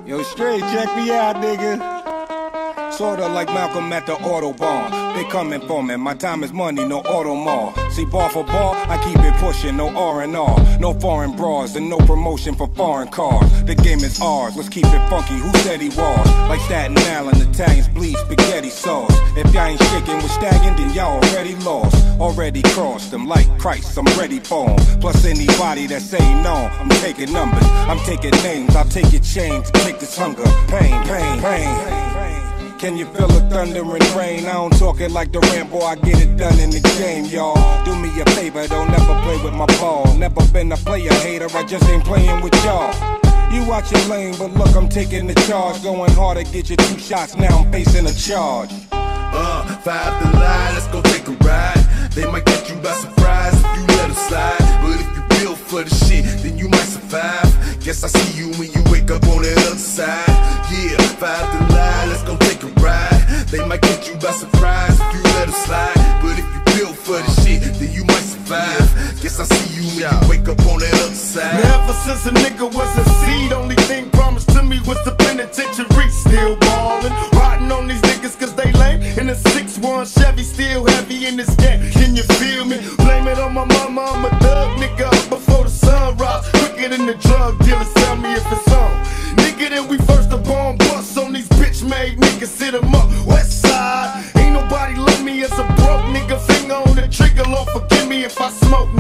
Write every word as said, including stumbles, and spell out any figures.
Yo, straight, check me out, nigga. Sorta like Malcolm at the Autobahn. They coming for me, my time is money, no auto mall. See, bar for bar, I keep it pushing, no R and R. No foreign bras and no promotion for foreign cars. The game is ours, let's keep it funky, who said he was? Like Staten Island, Italians bleed spaghetti sauce. If y'all ain't shaking with stagging, then y'all already lost. Already crossed them like Christ, I'm ready for 'em. Plus anybody that say no, I'm taking numbers. I'm taking names, I'll take your chain to take this hunger. Pain, pain, pain. Can you feel the thunder and rain? I don't talk it like the Rambo, I get it done in the game, y'all. Do me a favor, don't never play with my ball. Never been a player hater, I just ain't playing with y'all. You watch your lane, but look, I'm taking the charge. Going hard to get you two shots, now I'm facing a charge. Uh, five to lie, let's go take a ride. They might get you by surprise if you let them slide. But if you built for the shit, then you might survive. Guess I see you when you wake up on the other side. Yeah, five to lie, let's go take a ride. They might get you by surprise if you let them slide. But if you built for the shit, then you might survive. Guess I see you when you wake up on the other side. Now ever since a nigga was a seed, only thing promised to me was the penitentiary. Still ballin', riding on these niggas cause they lame. In a six one Chevy, still heavy in this game. Can you feel me? Blame it on my mama, I'm a thug nigga up before the sun rise. Quicker than the drug dealers, tell me if it's on. Nigga, then we first the bomb bust on these bitch made niggas, sit 'em up, west side. Ain't nobody love me as a broke nigga, finger on the trigger, Lord forgive me if I smoke.